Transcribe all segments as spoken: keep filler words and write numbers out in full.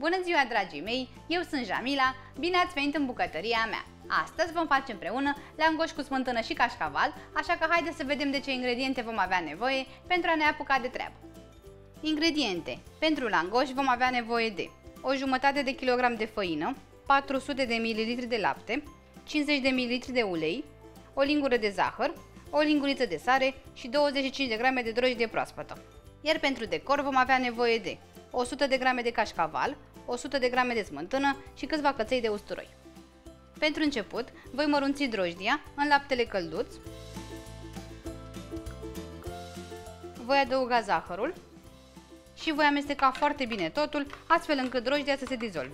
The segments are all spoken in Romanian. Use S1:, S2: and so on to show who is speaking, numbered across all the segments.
S1: Bună ziua, dragii mei! Eu sunt Jamila, bine ați venit în bucătăria mea! Astăzi vom face împreună langoși cu smântână și cașcaval, așa că haideți să vedem de ce ingrediente vom avea nevoie pentru a ne apuca de treabă. Ingrediente. Pentru langoși vom avea nevoie de o jumătate de kilogram de făină, patru sute de mililitri de lapte, cincizeci de mililitri de ulei, o lingură de zahăr, o linguriță de sare și douăzeci și cinci de grame de drojdie proaspătă. Iar pentru decor vom avea nevoie de o sută de grame de cașcaval, o sută de grame de smântână și câțiva căței de usturoi. Pentru început, voi mărunți drojdia în laptele călduț, voi adăuga zahărul și voi amesteca foarte bine totul, astfel încât drojdia să se dizolve.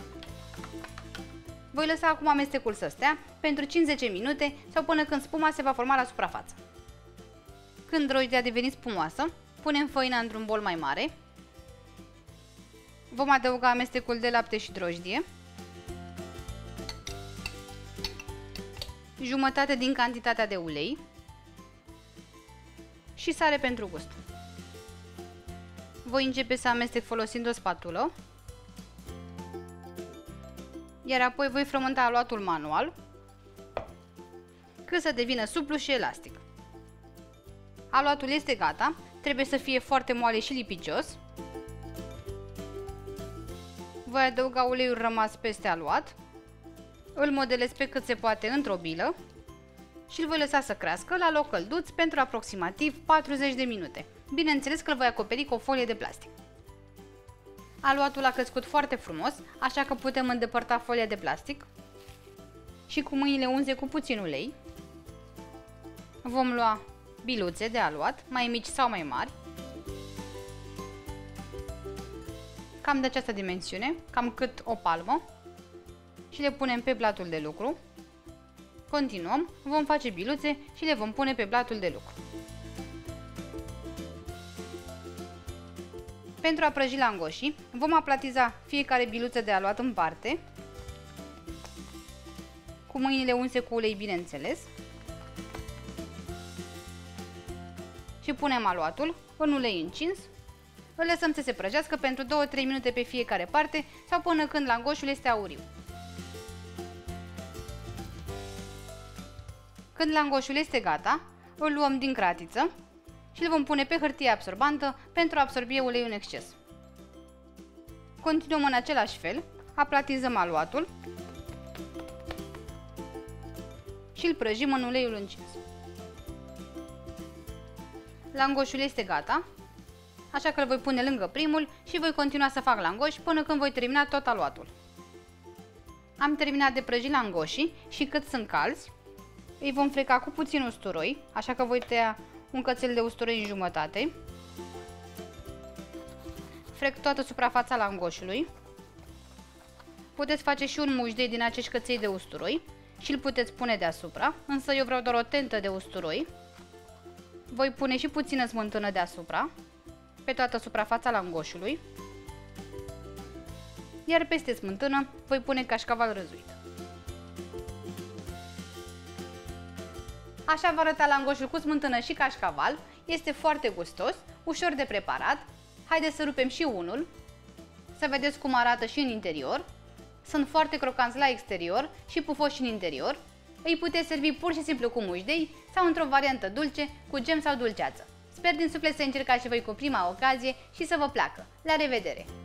S1: Voi lăsa acum amestecul să stea pentru cinci-zece minute sau până când spuma se va forma la suprafață. Când drojdia a devenit spumoasă, punem făina într-un bol mai mare, vom adăuga amestecul de lapte și drojdie, jumătate din cantitatea de ulei și sare pentru gust. Voi începe să amestec folosind o spatulă, iar apoi voi frământa aluatul manual cât să devină suplu și elastic. Aluatul este gata, trebuie să fie foarte moale și lipicios. Voi adăuga uleiul rămas peste aluat, îl modelez pe cât se poate într-o bilă și îl voi lăsa să crească la loc călduț pentru aproximativ patruzeci de minute. Bineînțeles că îl voi acoperi cu o folie de plastic. Aluatul a crescut foarte frumos, așa că putem îndepărta folia de plastic și cu mâinile unse cu puțin ulei vom lua biluțe de aluat, mai mici sau mai mari, cam de această dimensiune, cam cât o palmă, și le punem pe platul de lucru. Continuăm, vom face biluțe și le vom pune pe platul de lucru. Pentru a prăji langoșii, vom aplatiza fiecare biluță de aluat în parte, cu mâinile unse cu ulei, bineînțeles, și punem aluatul în ulei încins, îl lăsăm să se prăjească pentru două-trei minute pe fiecare parte sau până când langoșul este auriu. Când langoșul este gata, îl luăm din cratiță și îl vom pune pe hârtie absorbantă pentru a absorbi uleiul în exces. Continuăm în același fel, aplatizăm aluatul și îl prăjim în uleiul încins. Langoșul este gata, așa că îl voi pune lângă primul și voi continua să fac langoși până când voi termina tot aluatul. Am terminat de prăjit langoșii și cât sunt calzi, îi vom freca cu puțin usturoi, așa că voi tăia un cățel de usturoi în jumătate. Frec toată suprafața langoșului. Puteți face și un mușdei din acești căței de usturoi și îl puteți pune deasupra, însă eu vreau doar o tentă de usturoi. Voi pune și puțină smântână deasupra, pe toată suprafața langoșului, iar peste smântână voi pune cașcaval răzuit. Așa va arăta langoșul cu smântână și cașcaval, este foarte gustos, ușor de preparat. Haideți să rupem și unul, să vedeți cum arată și în interior. Sunt foarte crocanți la exterior și pufoși în interior. Îi puteți servi pur și simplu cu mușdei sau într-o variantă dulce, cu gem sau dulceață. Sper din suflet să încercați și voi cu prima ocazie și să vă placă. La revedere!